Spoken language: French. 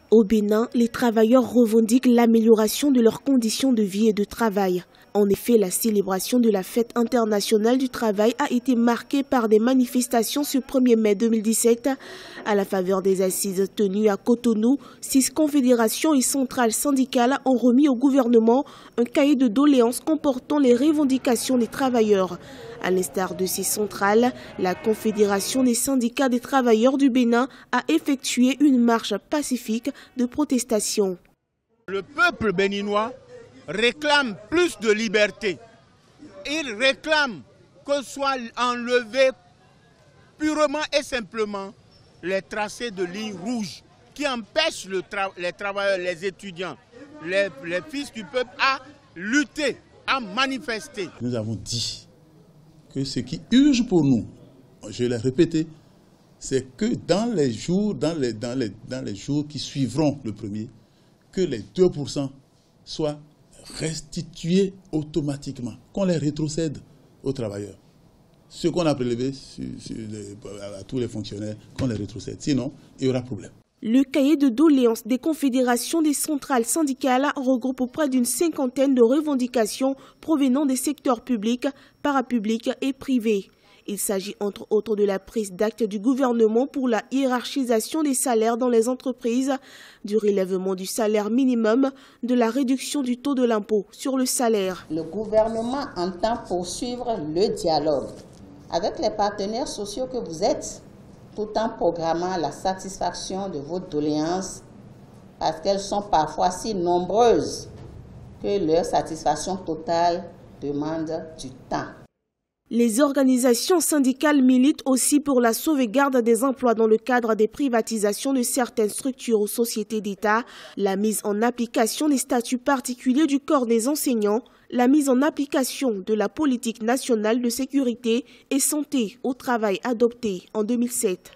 Au Bénin, les travailleurs revendiquent l'amélioration de leurs conditions de vie et de travail. En effet, la célébration de la Fête internationale du travail a été marquée par des manifestations ce 1er mai 2017. À la faveur des assises tenues à Cotonou, 6 confédérations et centrales syndicales ont remis au gouvernement un cahier de doléances comportant les revendications des travailleurs. À l'instar de ces centrales, la Confédération des syndicats des travailleurs du Bénin a effectué une marche pacifique de protestation. Le peuple béninois réclame plus de liberté. Il réclame que soient enlevés purement et simplement les tracés de lignes rouges qui empêchent les travailleurs, les étudiants, les fils du peuple à lutter, à manifester. Nous avons dit que ce qui urge pour nous, je l'ai répété, c'est que dans les jours qui suivront le premier, que les 2% soient restitués automatiquement, qu'on les rétrocède aux travailleurs. Ce qu'on a prélevé à tous les fonctionnaires, qu'on les rétrocède. Sinon, il y aura problème. Le cahier de doléances des confédérations des centrales syndicales regroupe près d'une 50aine de revendications provenant des secteurs publics, parapublics et privés. Il s'agit entre autres de la prise d'acte du gouvernement pour la hiérarchisation des salaires dans les entreprises, du relèvement du salaire minimum, de la réduction du taux de l'impôt sur le salaire. Le gouvernement entend poursuivre le dialogue avec les partenaires sociaux que vous êtes, tout en programmant la satisfaction de vos doléances, parce qu'elles sont parfois si nombreuses que leur satisfaction totale demande du temps. Les organisations syndicales militent aussi pour la sauvegarde des emplois dans le cadre des privatisations de certaines structures ou sociétés d'État, la mise en application des statuts particuliers du corps des enseignants, la mise en application de la politique nationale de sécurité et santé au travail adoptée en 2007.